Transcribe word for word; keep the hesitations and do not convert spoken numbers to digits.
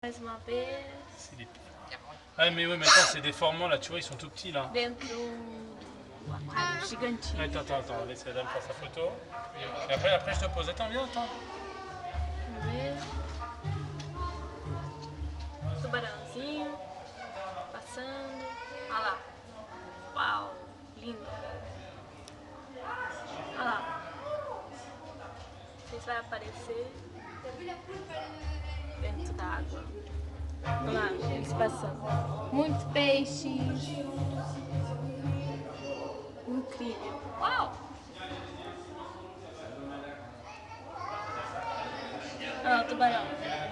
Mais uma vez. C'est des... Ah mais ouais, mais attends, c'est des formants là, tu vois, ils sont tout petits là. Dentro do aquário gigantinho. Attends, attends, attends, laisse la dame faire sa photo. Et après, après je te pose. Attends, viens, attends. Vamos ver. Tubarãozinho. Passando. Olha lá. Uau, lindo. Olha lá. Não sei se vai aparecer dentro da água. Olha lá, eles passando. Muitos peixes. Incrível. Uau! Olha lá o tubarão.